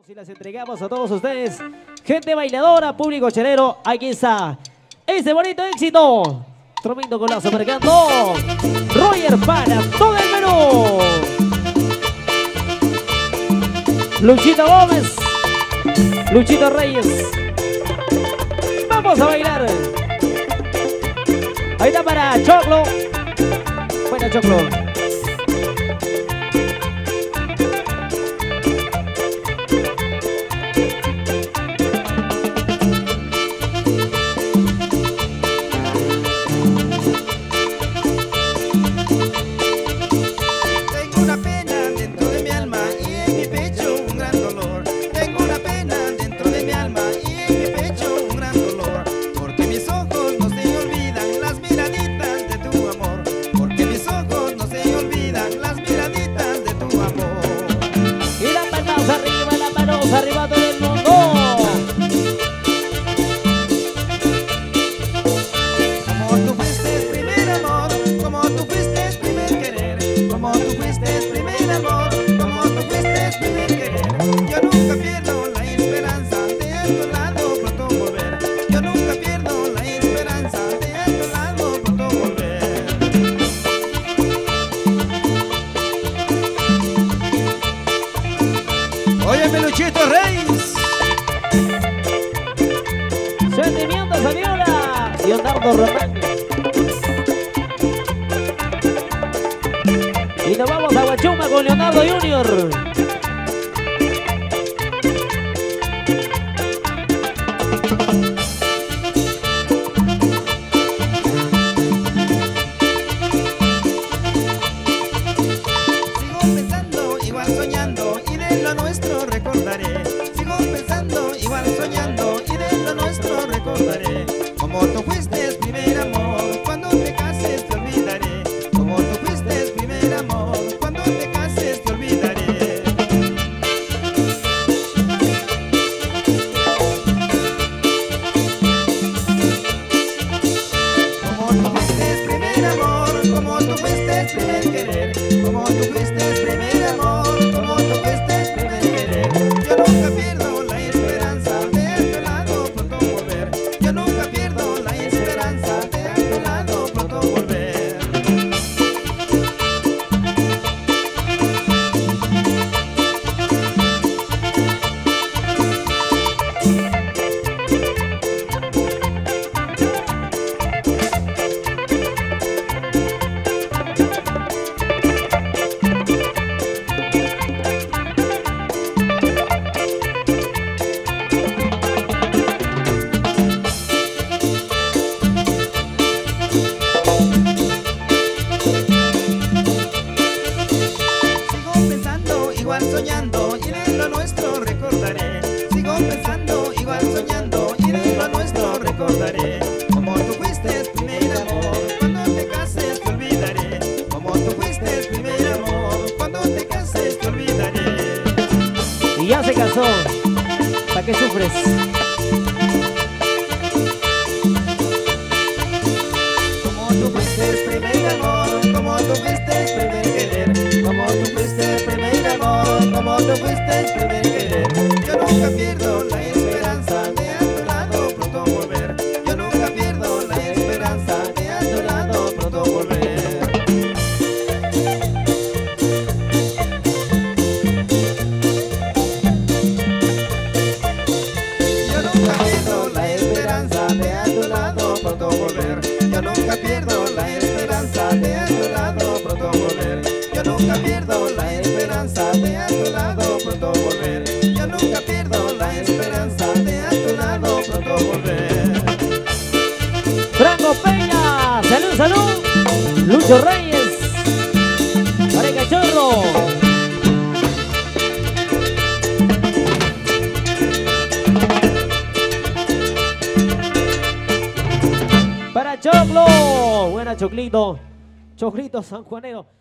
Y las entregamos a todos ustedes. Gente bailadora, público chelero, aquí está ese bonito éxito. Tremendo golazo marcando Roger para todo el menú. Luchito Gómez, Luchito Reyes. Vamos a bailar. Ahí está para Choclo. Buena Choclo. Arriba todo el mundo. Como tú fuiste primer amor, como tú fuiste primer querer, como tú fuiste primer amor, como tú fuiste primer querer. Yo nunca pierdo la esperanza de a tu lado pronto volver. Yo nunca pierdo la esperanza de a tu lado pronto volver. Óyeme, Luchito Reyes. Sentimientos a Viola. Leonardo Román. Y nos vamos a Huachuma con Leonardo Junior. Sigo pensando, igual soñando, y de lo nuestro recordaré. Sigo pensando, igual soñando, y de lo nuestro recordaré. Como tú fuiste primer amor, cuando te cases te olvidaré. Como tú fuiste primer amor, cuando te cases te olvidaré. Como tú fuiste primer amor, como tú fuiste primer querer, como tú fuiste primer amor, como tú fuiste primer querer. Yo nunca pierdo la esperanza de a tu lado pronto volver. Yo nunca pierdo la esperanza de a tu lado pronto volver. Sigo pensando, igual soñando, y de lo nuestro recordaré. Sigo pensando, igual soñando, y de lo nuestro recordaré. Como tú fuiste primer amor, cuando te cases te olvidaré. Como tú fuiste primer amor, cuando te cases te olvidaré. Y ya se casó. ¿Para qué sufres? Como tú fuiste primer amor, como tú fuiste primer querer, como tú fuiste primer amor, como tú fuiste primer querer. Yo nunca pierdo la esperanza de a tu lado pronto volver. Yo nunca pierdo la esperanza de a tu lado pronto volver. Yo nunca pierdo la esperanza de a tu lado pronto volver. Yo nunca pierdo la esperanza de a tu lado pronto volver. Yo nunca pierdo la esperanza de a tu lado pronto volver. Yo nunca pierdo la esperanza de a tu lado pronto volver. Franco Peña. Salud, salud. Lucho Reyes. Para el cachorro. Para Choclo. Buena Choclito. Choclito sanjuanero.